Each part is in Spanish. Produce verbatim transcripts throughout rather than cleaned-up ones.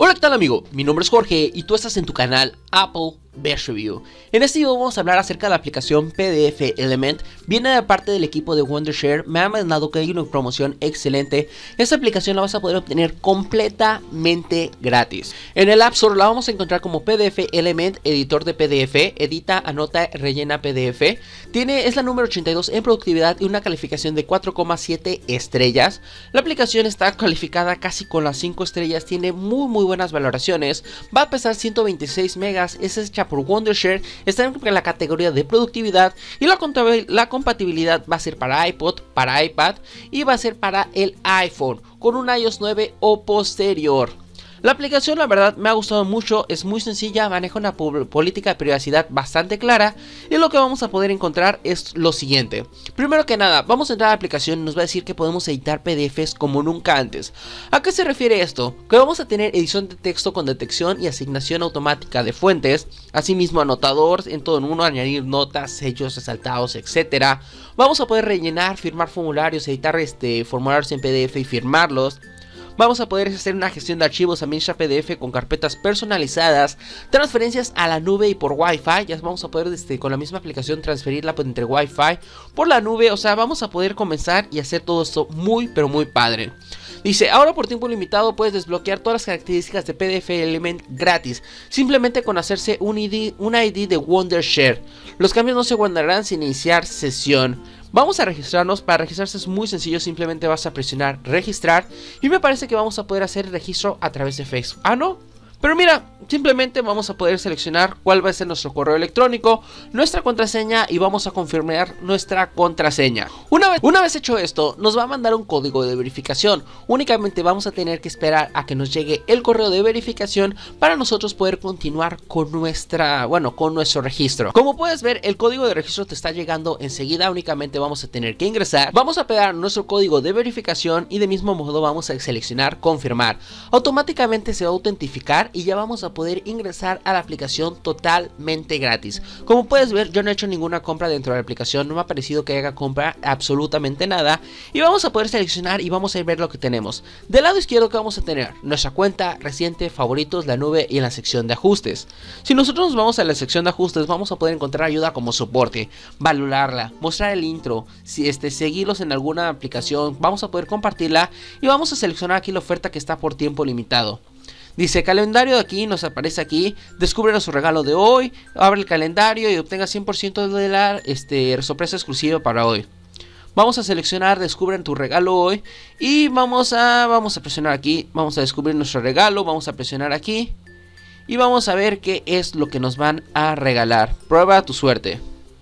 Hola, ¿qué tal, amigo? Mi nombre es Jorge y tú estás en tu canal Apple Best Review. En este video vamos a hablar acerca de la aplicación P D F Element. Viene de parte del equipo de Wondershare. Me han mandado que hay una promoción excelente. Esta aplicación la vas a poder obtener completamente gratis. En el App Store la vamos a encontrar como P D F Element, editor de P D F. Edita, anota, rellena P D F. Tiene, es la número ochenta y dos en productividad y una calificación de cuatro coma siete estrellas. La aplicación está calificada casi con las cinco estrellas. Tiene muy muy buenas valoraciones. Va a pesar ciento veintiséis megas. Es hecha por Wondershare. Está en la categoría de productividad. Y la, la compatibilidad va a ser para iPod, para iPad y va a ser para el iPhone con un iOS nueve o posterior. La aplicación, la verdad, me ha gustado mucho, es muy sencilla, maneja una política de privacidad bastante clara y lo que vamos a poder encontrar es lo siguiente. Primero que nada, vamos a entrar a la aplicación y nos va a decir que podemos editar P D Fs como nunca antes. ¿A qué se refiere esto? Que vamos a tener edición de texto con detección y asignación automática de fuentes, asimismo anotador en todo en uno, añadir notas, sellos, resaltados, etcétera. Vamos a poder rellenar, firmar formularios, editar este, formularios en P D F y firmarlos. Vamos a poder hacer una gestión de archivos, administrar P D F con carpetas personalizadas, transferencias a la nube y por Wi-Fi. Ya vamos a poder este, con la misma aplicación transferirla entre Wi-Fi por la nube. O sea, vamos a poder comenzar y hacer todo esto muy pero muy padre. Dice, ahora por tiempo limitado puedes desbloquear todas las características de P D F Element gratis, simplemente con hacerse un I D, un I D de Wondershare. Los cambios no se guardarán sin iniciar sesión. Vamos a registrarnos. Para registrarse es muy sencillo, simplemente vas a presionar registrar y me parece que vamos a poder hacer el registro a través de Facebook. Ah, no, pero mira, simplemente vamos a poder seleccionar cuál va a ser nuestro correo electrónico, nuestra contraseña y vamos a confirmar nuestra contraseña. Una vez, una vez hecho esto, nos va a mandar un código de verificación. Únicamente vamos a tener que esperar a que nos llegue el correo de verificación para nosotros poder continuar con nuestra, bueno, con nuestro registro. Como puedes ver, el código de registro te está llegando enseguida. Únicamente vamos a tener que ingresar. Vamos a pegar nuestro código de verificación y de mismo modo vamos a seleccionar confirmar. Automáticamente se va a autentificar y ya vamos a poder ingresar a la aplicación totalmente gratis. Como puedes ver, yo no he hecho ninguna compra dentro de la aplicación, no me ha parecido que haga compra absolutamente nada y vamos a poder seleccionar y vamos a ver lo que tenemos. Del lado izquierdo, que vamos a tener nuestra cuenta reciente, favoritos, la nube y en la sección de ajustes. Si nosotros nos vamos a la sección de ajustes, vamos a poder encontrar ayuda como soporte, valorarla, mostrar el intro, si este, seguirlos en alguna aplicación, vamos a poder compartirla y vamos a seleccionar aquí la oferta que está por tiempo limitado. Dice calendario, de aquí nos aparece aquí, descubre nuestro regalo de hoy, abre el calendario y obtenga cien por ciento de la este, sorpresa exclusiva para hoy. Vamos a seleccionar descubre tu regalo hoy y vamos a, vamos a presionar aquí, vamos a descubrir nuestro regalo, vamos a presionar aquí y vamos a ver qué es lo que nos van a regalar. Prueba tu suerte.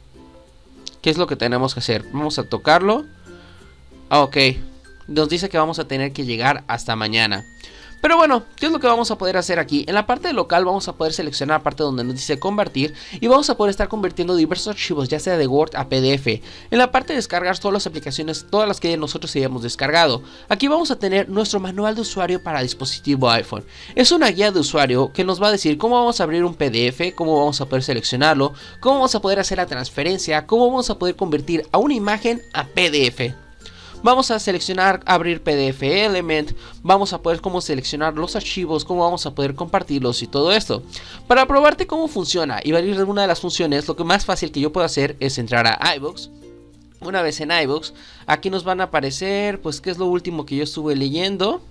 ¿Qué es lo que tenemos que hacer? Vamos a tocarlo. Ah, ok, nos dice que vamos a tener que llegar hasta mañana. Pero bueno, ¿qué es lo que vamos a poder hacer aquí? En la parte de local vamos a poder seleccionar la parte donde nos dice convertir y vamos a poder estar convirtiendo diversos archivos, ya sea de Word a P D F. En la parte de descargar todas las aplicaciones, todas las que nosotros hayamos descargado. Aquí vamos a tener nuestro manual de usuario para dispositivo iPhone. Es una guía de usuario que nos va a decir cómo vamos a abrir un P D F, cómo vamos a poder seleccionarlo, cómo vamos a poder hacer la transferencia, cómo vamos a poder convertir a una imagen a P D F. Vamos a seleccionar abrir P D F Element, vamos a poder cómo seleccionar los archivos, cómo vamos a poder compartirlos y todo esto. Para probarte cómo funciona y ver alguna de las funciones, lo que más fácil que yo puedo hacer es entrar a iVoox. Una vez en iVoox, aquí nos van a aparecer, pues qué es lo último que yo estuve leyendo.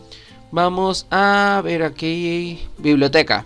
Vamos a ver aquí, biblioteca.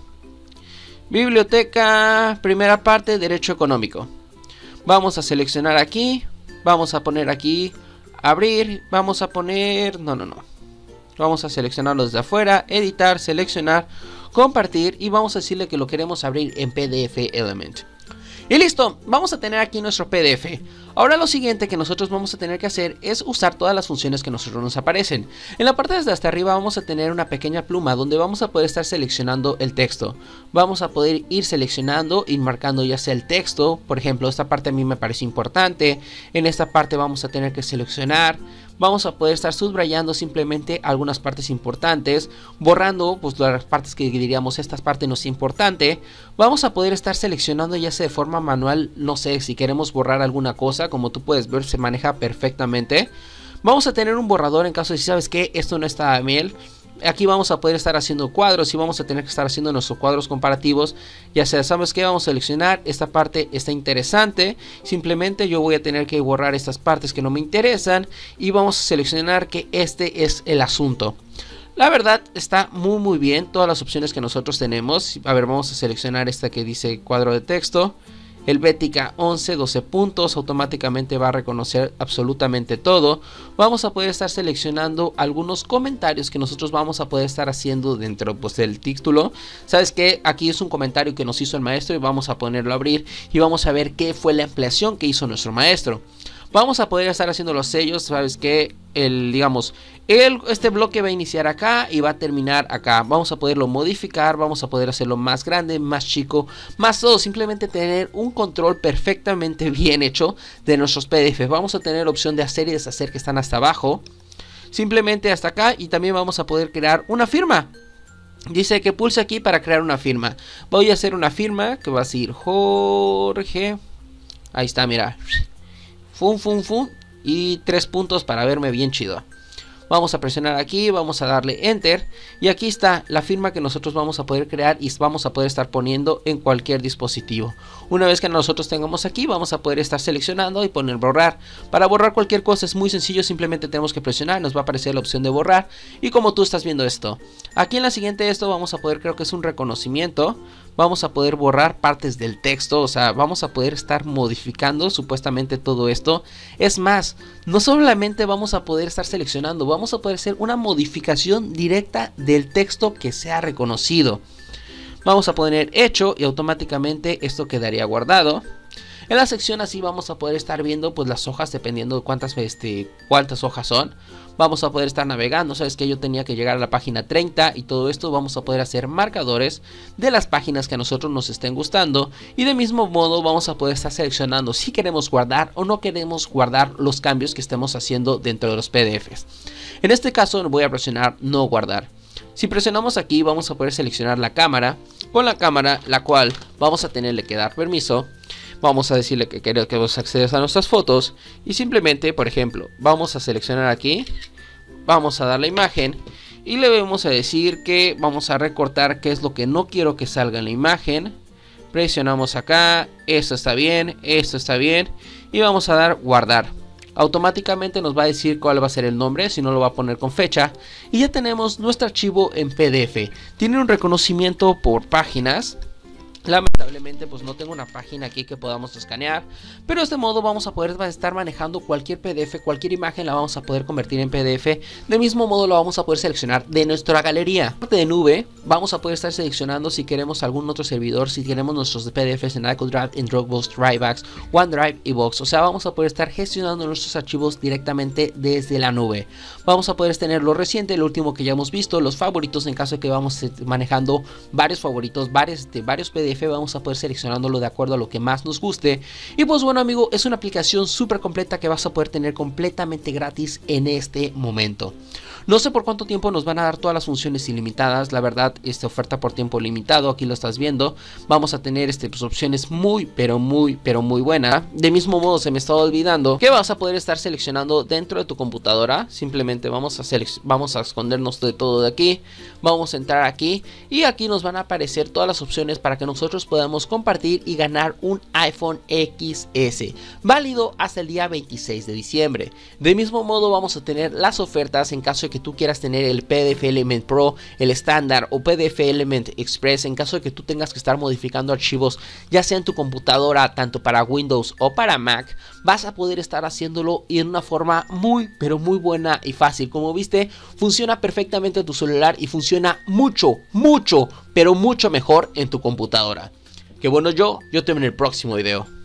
Biblioteca, primera parte, derecho económico. Vamos a seleccionar aquí, vamos a poner aquí abrir, vamos a poner, no, no, no, vamos a seleccionarlo desde afuera, editar, seleccionar, compartir y vamos a decirle que lo queremos abrir en P D F Element. Y listo, vamos a tener aquí nuestro P D F. Ahora lo siguiente que nosotros vamos a tener que hacer es usar todas las funciones que nosotros nos aparecen. En la parte desde hasta arriba vamos a tener una pequeña pluma donde vamos a poder estar seleccionando el texto. Vamos a poder ir seleccionando y marcando ya sea el texto. Por ejemplo, esta parte a mí me parece importante. En esta parte vamos a tener que seleccionar. Vamos a poder estar subrayando simplemente algunas partes importantes, borrando pues las partes que diríamos esta parte no es importante. Vamos a poder estar seleccionando ya sea de forma manual, no sé, si queremos borrar alguna cosa, como tú puedes ver se maneja perfectamente. Vamos a tener un borrador en caso de si sabes que esto no está bien. Aquí vamos a poder estar haciendo cuadros y vamos a tener que estar haciendo nuestros cuadros comparativos. Ya sea, ¿sabes qué? Vamos a seleccionar esta parte, está interesante. Simplemente yo voy a tener que borrar estas partes que no me interesan y vamos a seleccionar que este es el asunto. La verdad está muy muy bien todas las opciones que nosotros tenemos. A ver, vamos a seleccionar esta que dice cuadro de texto. Helvética once, doce puntos, automáticamente va a reconocer absolutamente todo. Vamos a poder estar seleccionando algunos comentarios que nosotros vamos a poder estar haciendo dentro pues, del título. ¿Sabes qué? Aquí es un comentario que nos hizo el maestro y vamos a ponerlo a abrir y vamos a ver qué fue la ampliación que hizo nuestro maestro. Vamos a poder estar haciendo los sellos, ¿sabes qué? El, digamos, el, este bloque va a iniciar acá y va a terminar acá. Vamos a poderlo modificar, vamos a poder hacerlo más grande, más chico, más todo. Simplemente tener un control perfectamente bien hecho de nuestros P D F. Vamos a tener la opción de hacer y deshacer que están hasta abajo. Simplemente hasta acá y también vamos a poder crear una firma. Dice que pulse aquí para crear una firma. Voy a hacer una firma que va a decir Jorge. Ahí está, mira. Fum, fum, fum. Y tres puntos para verme bien chido. Vamos a presionar aquí, vamos a darle enter. Y aquí está la firma que nosotros vamos a poder crear y vamos a poder estar poniendo en cualquier dispositivo. Una vez que nosotros tengamos aquí, vamos a poder estar seleccionando y poner borrar. Para borrar cualquier cosa es muy sencillo, simplemente tenemos que presionar, nos va a aparecer la opción de borrar. Y como tú estás viendo esto, aquí en la siguiente esto vamos a poder, creo que es un reconocimiento. Vamos a poder borrar partes del texto, o sea, vamos a poder estar modificando supuestamente todo esto. Es más, no solamente vamos a poder estar seleccionando, vamos a poder hacer una modificación directa del texto que sea reconocido. Vamos a poner hecho y automáticamente esto quedaría guardado. En la sección así vamos a poder estar viendo pues las hojas dependiendo de cuántas, este, cuántas hojas son. Vamos a poder estar navegando, sabes que yo tenía que llegar a la página treinta y todo esto vamos a poder hacer marcadores de las páginas que a nosotros nos estén gustando. Y de mismo modo vamos a poder estar seleccionando si queremos guardar o no queremos guardar los cambios que estemos haciendo dentro de los P D Fs. En este caso voy a presionar no guardar. Si presionamos aquí vamos a poder seleccionar la cámara, con la cámara la cual vamos a tenerle que dar permiso. Vamos a decirle que queremos acceder a nuestras fotos y simplemente, por ejemplo, vamos a seleccionar aquí, vamos a dar la imagen y le vamos a decir que vamos a recortar qué es lo que no quiero que salga en la imagen. Presionamos acá, esto está bien, esto está bien y vamos a dar guardar. Automáticamente nos va a decir cuál va a ser el nombre, si no lo va a poner con fecha. Y ya tenemos nuestro archivo en P D F. Tiene un reconocimiento por páginas. Lamentablemente pues no tengo una página aquí que podamos escanear, pero de este modo vamos a poder estar manejando cualquier P D F, cualquier imagen la vamos a poder convertir en P D F. De mismo modo lo vamos a poder seleccionar de nuestra galería. Parte de nube vamos a poder estar seleccionando si queremos algún otro servidor, si queremos nuestros P D Fs en iCloud Drive, en Dropbox, Dropbox, OneDrive y Box. O sea, vamos a poder estar gestionando nuestros archivos directamente desde la nube. Vamos a poder tener lo reciente, lo último que ya hemos visto, los favoritos en caso de que vamos manejando varios favoritos, varios, de varios P D F. Vamos a poder seleccionándolo de acuerdo a lo que más nos guste. Y pues bueno, amigo, es una aplicación súper completa que vas a poder tener completamente gratis en este momento. No sé por cuánto tiempo nos van a dar todas las funciones ilimitadas. La verdad, esta oferta por tiempo limitado, aquí lo estás viendo. Vamos a tener este, pues, opciones muy, pero muy, pero muy buenas. De mismo modo, se me estaba olvidando que vas a poder estar seleccionando dentro de tu computadora. Simplemente vamos a, vamos a escondernos de todo de aquí. Vamos a entrar aquí y aquí nos van a aparecer todas las opciones para que nosotros podamos compartir y ganar un iPhone X S. Válido hasta el día veintiséis de diciembre. De mismo modo, vamos a tener las ofertas en caso de que tú quieras tener el P D F Element Pro, el estándar o P D F Element Express. En caso de que tú tengas que estar modificando archivos, ya sea en tu computadora, tanto para Windows o para Mac, vas a poder estar haciéndolo y en una forma muy, pero muy buena y fácil. Como viste, funciona perfectamente en tu celular y funciona mucho, mucho, pero mucho mejor en tu computadora. Que bueno, yo, yo te veo en el próximo video.